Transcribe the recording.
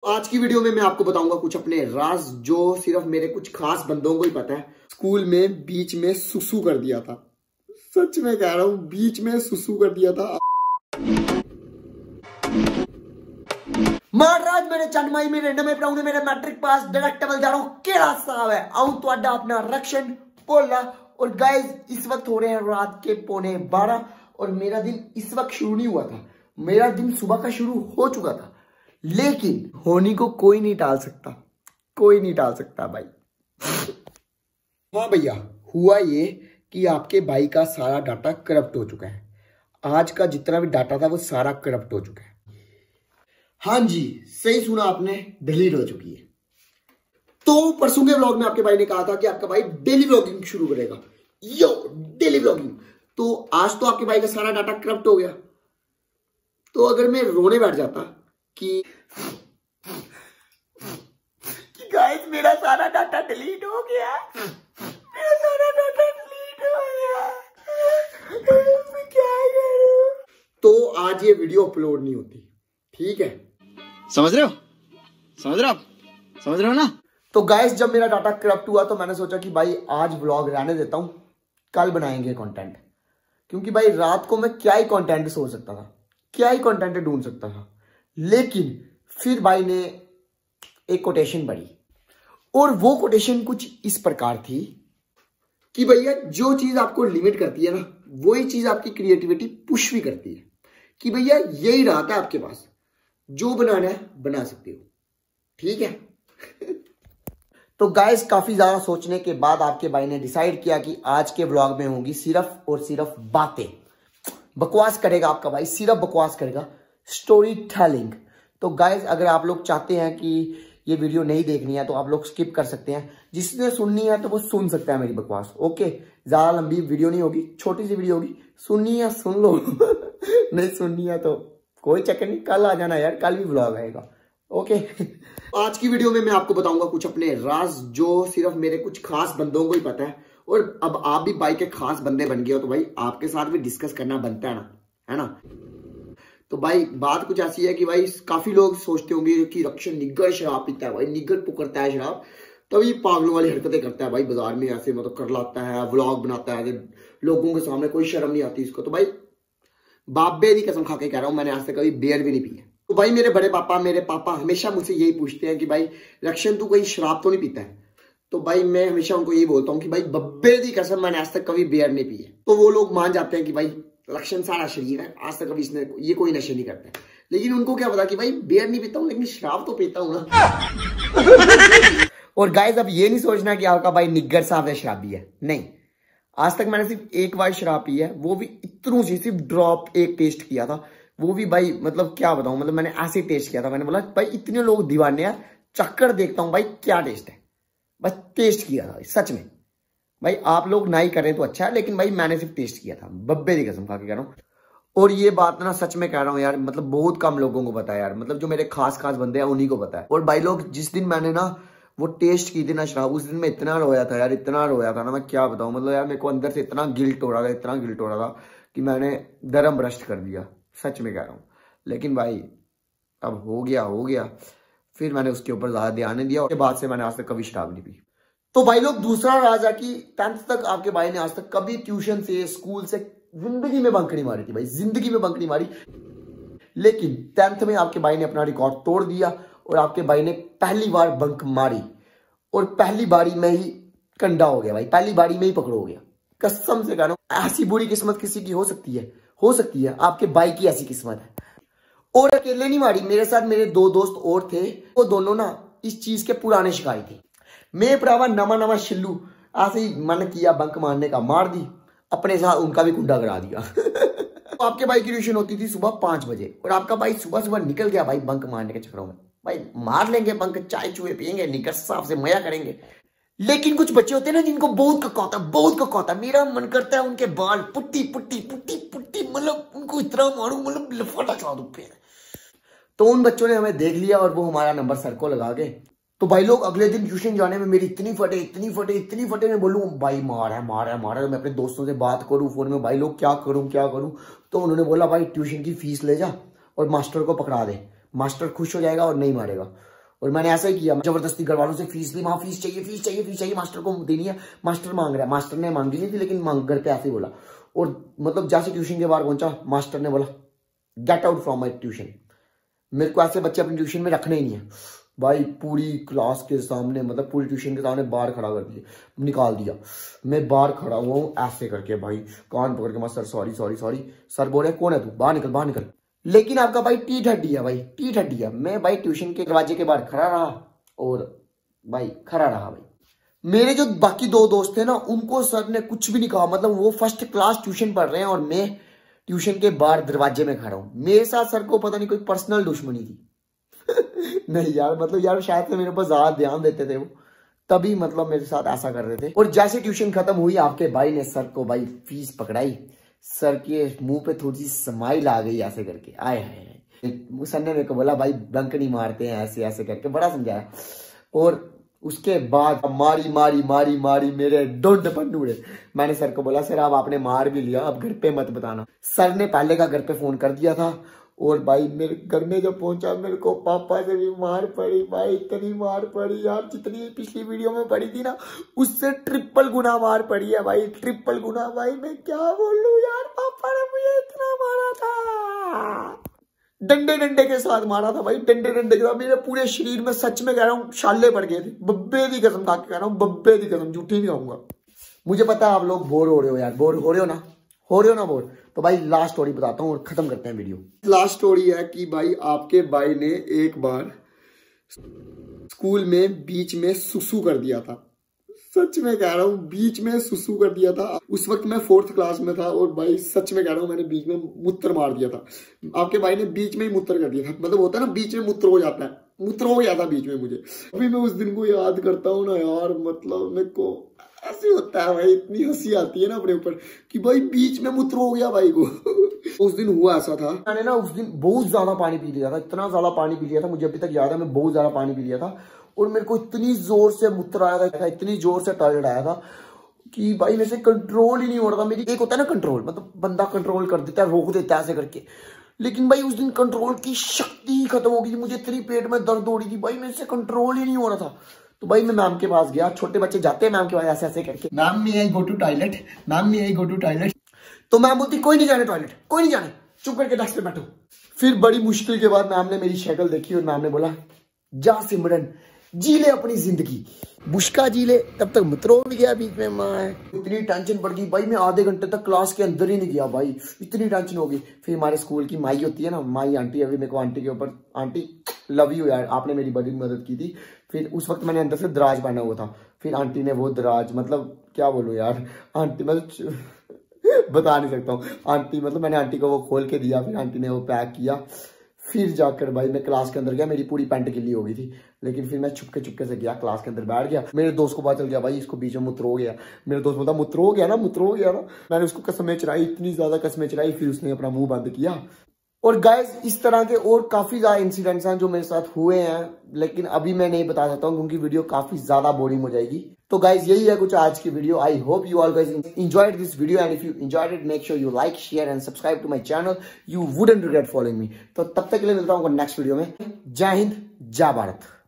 आज की वीडियो में मैं आपको बताऊंगा कुछ अपने राज जो सिर्फ मेरे कुछ खास बंदों को ही पता है। स्कूल में बीच में सुसु कर दिया था, सच में कह रहा हूं, बीच में सुसु कर दिया था। महाराज मेरे चंदमाई मेरे नवे प्राउने मेरे मैट्रिक पास डायरेक्टेबल जा रहा हूं केड़ा साहब है आऊं तो अपना रक्षण बोला। और गाइस इस वक्त हो रहे हैं रात के 11:15 और मेरा दिन इस वक्त शुरू नहीं हुआ था, मेरा दिन सुबह का शुरू हो चुका था। लेकिन होनी को कोई नहीं टाल सकता, कोई नहीं टाल सकता भाई। हाँ भैया, हुआ ये कि आपके भाई का सारा डाटा करप्ट हो चुका है। आज का जितना भी डाटा था वो सारा करप्ट हो चुका है। हाँ जी, सही सुना आपने, डिलीट हो चुकी है। तो परसों के व्लॉग में आपके भाई ने कहा था कि आपका भाई डेली व्लॉगिंग शुरू करेगा। यो डेली व्लॉगिंग, तो आज तो आपके भाई का सारा डाटा करप्ट हो गया। तो अगर मैं रोने बैठ जाता कि गाइस मेरा सारा डाटा डिलीट हो गया, मेरा सारा डाटा डिलीट हो गया, मैं क्या करूं? तो आज ये वीडियो अपलोड नहीं होती, ठीक है? समझ रहे हो? समझ रहे हो आप? समझ रहे हो ना? तो गाइस जब मेरा डाटा करप्ट हुआ तो मैंने सोचा कि भाई आज व्लॉग रहने देता हूं, कल बनाएंगे कंटेंट। क्योंकि भाई रात को मैं क्या ही कंटेंट सोच सकता था, क्या ही कंटेंट ढूंढ सकता था। लेकिन फिर भाई ने एक कोटेशन पढ़ी और वो कोटेशन कुछ इस प्रकार थी कि भैया जो चीज आपको लिमिट करती है ना, वही चीज आपकी क्रिएटिविटी पुश भी करती है। कि भैया यही रात है आपके पास, जो बनाना है बना सकते हो, ठीक है? तो गाइस काफी ज्यादा सोचने के बाद आपके भाई ने डिसाइड किया कि आज के व्लॉग में होंगी सिर्फ और सिर्फ बातें। बकवास करेगा आपका भाई, सिर्फ बकवास करेगा, स्टोरी टेलिंग। तो गाइस अगर आप लोग चाहते हैं कि ये वीडियो नहीं देखनी है तो आप लोग स्किप कर सकते हैं। जिसने सुननी है तो वो सुन सकता है मेरी बकवास, ओके? ज्यादा लंबी वीडियो नहीं होगी, छोटी सी वीडियो होगी। सुननी है सुन लो नहीं सुननी है तो कोई चक्कर नहीं, कल आ जाना यार, कल भी व्लॉग आएगा, ओके? आज की वीडियो में मैं आपको बताऊंगा कुछ अपने राज जो सिर्फ मेरे कुछ खास बंदों को ही पता है। और अब आप भी भाई के खास बंदे बन गए हो तो भाई आपके साथ भी डिस्कस करना बनता है ना, है ना? तो भाई बात कुछ ऐसी है कि भाई काफी लोग सोचते होंगे कि रक्षण निग्गर शराब पीता है, भाई निग्गर पुकरता है शराब, तभी पागलों वाली हरकतें करता है भाई बाजार में, ऐसे मतलब कर लाता है, व्लॉग बनाता है, लोगों के सामने कोई शर्म नहीं आती इसको। तो भाई बाबे की कसम खा के कह रहा हूं, मैंने आज तक कभी बियर भी नहीं पी है। तो भाई मेरे बड़े पापा मेरे पापा हमेशा मुझसे यही पूछते हैं कि भाई रक्षण तू कहीं शराब तो नहीं पीता है? तो भाई मैं हमेशा उनको यही बोलता हूँ कि भाई बब्बे की कसम मैंने आज तक कभी बियर नहीं पी है। तो वो लोग मान जाते हैं कि भाई रक्षण सारा शरीर है, आज तक कभी इसने ये कोई नशे नहीं करता है। लेकिन उनको क्या पता कि भाई बियर नहीं पीता हूँ लेकिन शराब तो पीता हूँ ना। और गाइस अब ये नहीं सोचना कि आपका भाई निग्गर साहब है शराबी है, नहीं। आज तक मैंने सिर्फ एक बार शराब पी है, वो भी इतनू सी, सिर्फ ड्रॉप एक टेस्ट किया था। वो भी भाई मतलब क्या बताऊं, मतलब मैंने ऐसे टेस्ट किया था, मैंने बोला भाई इतने लोग दीवाने हैं, चक्कर देखता हूं भाई क्या टेस्ट है, बस टेस्ट किया था सच में। भाई आप लोग ना ही करें तो अच्छा है, लेकिन भाई मैंने सिर्फ टेस्ट किया था, बब्बे की कसम खा के कह रहा हूँ। और ये बात ना सच में कह रहा हूँ यार, मतलब बहुत कम लोगों को पता है यार, मतलब जो मेरे खास खास बंदे हैं उन्हीं को पता है। और भाई लोग जिस दिन मैंने ना वो टेस्ट की थी ना शराब, उस दिन मैं इतना रोया था यार, इतना रोया था ना, मैं क्या बताऊं। मतलब यार मेरे को अंदर से इतना गिल्ट हो रहा था, इतना गिल्ट हो रहा था कि मैंने धर्म भ्रष्ट कर दिया, सच में कह रहा हूँ। लेकिन भाई अब हो गया, फिर मैंने उसके ऊपर ज्यादा ध्यान नहीं दिया, और बाद से मैंने आज तक कभी शराब नहीं पी। तो भाई लोग दूसरा राज है कि 10th तक आपके भाई ने आज तक कभी ट्यूशन से स्कूल से जिंदगी में बंक नहीं मारी थी, भाई जिंदगी में बंक नहीं मारी। लेकिन 10th में आपके भाई ने अपना रिकॉर्ड तोड़ दिया और आपके भाई ने पहली बार बंक मारी और पहली बारी में ही कंडा हो गया भाई, पहली बारी में ही पकड़ हो गया। कसम से कह रहा हूं, ऐसी बुरी किस्मत किसी की हो सकती है, आपके भाई की ऐसी किस्मत है। और अकेले नहीं मारी, मेरे साथ मेरे 2 दोस्त और थे, वो दोनों ना इस चीज के पुराने शिकारी थे। मैं भरावा नवा शिल्लू ऐसे ही मन किया बंक मारने का, मार दी, अपने साथ उनका भी कुंडा करा दिया। तो आपके भाई की ट्यूशन होती थी सुबह 5 बजे और आपका भाई सुबह सुबह निकल गया भाई बंक मारने के चक्करों में। भाई मार लेंगे बंक, चाय चूहे पियेंगे, निकर साहब से मजा करेंगे। लेकिन कुछ बच्चे होते हैं ना जिनको बहुत कक्का होता है, मेरा मन करता है उनके बाल पुट्टी मतलब उनको इतना मारूं, मतलब लफाटा चला दूं पे। तो उन बच्चों ने हमें देख लिया और वो हमारा नंबर सर को लगा गए। तो भाई लोग अगले दिन ट्यूशन जाने में मेरी इतनी फटे, मैं बोलूं भाई मार है। मैं अपने दोस्तों से बात करूं फोन में, भाई लोग क्या करूं। तो उन्होंने बोला भाई ट्यूशन की फीस ले जा और मास्टर को पकड़ा दे, मास्टर खुश हो जाएगा और नहीं मारेगा। और मैंने ऐसा ही किया, जबरदस्ती घर वालों से फीस ली, वहां फीस चाहिए फीस चाहिए फीस चाहिए, मास्टर को देनी है, मास्टर मांग रहा है। मास्टर ने मांगी नहीं थी लेकिन घर पे ऐसे ही बोला। और मतलब जैसे ट्यूशन के बाहर पहुंचा, मास्टर ने बोला get out from my tuition. मेरे को ऐसे बच्चे अपनी ट्यूशन में रखने ही नहीं है भाई। पूरी क्लास के सामने, मतलब पूरी ट्यूशन के सामने बाहर खड़ा कर दिया, निकाल दिया। मैं बाहर खड़ा हुआ हूँ ऐसे करके भाई, कान पकड़ के, मैं sir sorry sorry sorry. Sir बोले कौन है तू, बाहर निकल बाहर निकल। लेकिन आपका भाई टी ठड्डी है भाई, टी ठड्डी है। मैं भाई ट्यूशन के दरवाजे के बाहर खड़ा रहा और भाई खड़ा रहा भाई। मेरे जो बाकी दो दोस्त थे ना, उनको सर ने कुछ भी नहीं कहा। मतलब वो फर्स्ट क्लास ट्यूशन पढ़ रहे हैं और मैं ट्यूशन के बाहर दरवाजे में खड़ा हूं। मेरे साथ सर को पता नहीं कोई पर्सनल दुश्मनी थी। नहीं यार, मतलब यार शायद से मेरे ऊपर ज्यादा ध्यान देते थे वो, तभी मतलब मेरे साथ ऐसा कर रहे थे। और जैसे ट्यूशन खत्म हुई, आपके भाई ने सर को भाई फीस पकड़ाई। सर के मुंह पे थोड़ी सी स्माइल आ गई ऐसे करके, आए हाय। सर ने मेरे को बोला भाई बंक नहीं मारते हैं, ऐसे ऐसे करके बड़ा समझाया। और उसके बाद मारी मारी मारी मारी मेरे डोंट पन्नूड़े। मैंने सर को बोला सर अब आपने मार भी लिया, अब घर पे मत बताना। सर ने पहले का घर पे फोन कर दिया था। और भाई मेरे घर में जब पहुंचा, मेरे को पापा से भी मार पड़ी भाई, इतनी मार पड़ी यार, जितनी पिछली वीडियो में पड़ी थी ना, उससे ट्रिपल गुना मार पड़ी है भाई, ट्रिपल गुना। भाई मैं क्या बोलूं यार, पापा ने मुझे इतना मारा था, डंडे डंडे के साथ मारा था भाई, डंडे डंडे के साथ। मेरे पूरे शरीर में सच में कह रहा हूँ छाले पड़ गए थे, बब्बे की कसम खा के कह रहा हूँ, बब्बे की कसम, झूठी नहीं कहूंगा। मुझे पता है आप लोग बोर हो रहे हो यार, बोर हो रहे हो ना, हो रहे हो ना बोर। तो भाई लास्ट स्टोरी बताता हूँ और खत्म करते हैं वीडियो। लास्ट स्टोरी है कि भाई आपके भाई ने एक बार स्कूल में बीच में सुसु कर दिया था। सच में कह रहा हूँ, बीच में सुसु कर दिया था। उस वक्त मैं 4th क्लास में था और भाई सच में कह रहा हूँ, मैंने बीच में मूत्र मार दिया था। आपके भाई ने बीच में ही मूत्र कर दिया था। मतलब होता है ना, बीच में मूत्र हो जाता है, मूत्र हो गया था बीच में मुझे। अभी मैं उस दिन को याद करता हूँ ना यार, मतलब मेरे को ऐसे होता है भाई, इतनी हंसी आती है ना अपने ऊपर कि भाई बीच में मूत्र हो गया भाई को। उस दिन हुआ ऐसा था, मैंने ना उस दिन बहुत ज्यादा पानी पी लिया था, इतना ज्यादा पानी पी लिया था, मुझे अभी तक याद है, मैं बहुत ज्यादा पानी पी लिया था। और मेरे को इतनी जोर से मूत्र आया था, इतनी जोर से टॉयलेट आया था कि भाई मेरे से कंट्रोल ही नहीं हो रहा था। मेरी एक होता है ना कंट्रोल, मतलब बंदा कंट्रोल कर देता है, रोक देता है ऐसे करके। लेकिन भाई उस दिन कंट्रोल की शक्ति खत्म हो गई, मुझे इतनी पेट में दर्द हो रही थी भाई, मेरे से कंट्रोल ही नहीं हो रहा था। तो भाई मैं मैम के पास गया, छोटे बच्चे जाते हैं मैम के पास ऐसे ऐसे करके, ma'am may I go to toilet, ma'am may I go to toilet. तो मैम बोलती कोई नहीं जाने टॉयलेट, कोई नहीं जाने, चुप करके डेस्क पे बैठो। फिर बड़ी मुश्किल के बाद मैम ने मेरी शक्ल देखी और मैम ने बोला जा सिमरन जी ले अपनी जिंदगी, बुशका जी ले। तब तक मूत्र हो गया बीच में। माँ इतनी टेंशन पड़ गई भाई, मैं आधे घंटे तक क्लास के अंदर ही नहीं गया भाई, इतनी टेंशन हो गई। फिर हमारे स्कूल की माई होती है ना, माई आंटी, अभी मेरे को आंटी के ऊपर, आंटी लव यू यार, आपने मेरी बड़ी मदद की थी। फिर उस वक्त मैंने अंदर से दराज पहना हुआ था, फिर आंटी ने वो दराज, मतलब क्या बोलूं यार, आंटी मतलब बता नहीं सकता हूँ। आंटी मतलब मैंने आंटी को वो खोल के दिया, फिर आंटी ने वो पैक किया। फिर जाकर भाई मैं क्लास के अंदर गया, मेरी पूरी पैंट गिल्ली हो गई थी, लेकिन फिर मैं चुपके से गया, क्लास के अंदर बैठ गया। मेरे दोस्त को पता चल गया भाई इसको बीच में मूत्र हो गया। मेरे दोस्त बोलता मूत्र हो गया ना, मूत्र हो गया ना। मैंने उसको कसमें चढ़ाई, इतनी ज्यादा कसमें चढ़ाई, फिर उसने अपना मुंह बंद किया। और गाइस इस तरह के और काफी ज्यादा इंसिडेंट्स हैं जो मेरे साथ हुए हैं, लेकिन अभी मैं नहीं बता सकता हूँ क्योंकि वीडियो काफी ज्यादा बोरिंग हो जाएगी। तो गाइस यही है कुछ आज की video. I hope you all guys enjoyed this video, and if you enjoyed it, make sure you like, share and subscribe to my channel. You wouldn't regret following me. तो तब तक के लिए मिलता हूँ नेक्स्ट वीडियो में। जय हिंद, जय भारत।